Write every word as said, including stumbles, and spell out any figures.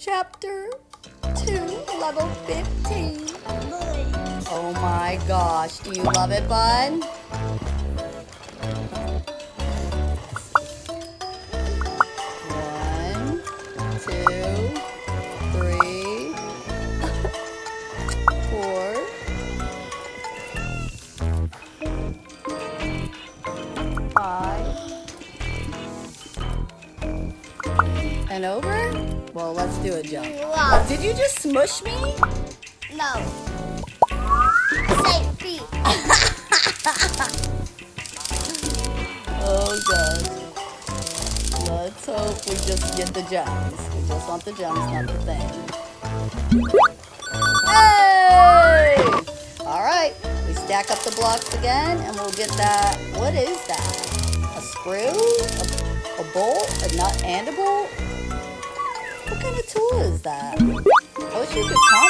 Chapter two, level fifteen. Oh my gosh, do you love it, bud? One, two, three, four, five, and over? Well, let's do a jump. Wow. Did you just smush me? No. Say feet. Oh gosh. Let's hope we just get the gems. We just want the gems, not the thing. Hey! Alright, we stack up the blocks again and we'll get that. What is that? A screw? A, a bolt? A nut and a bolt? What kind of tool is that? I wish you could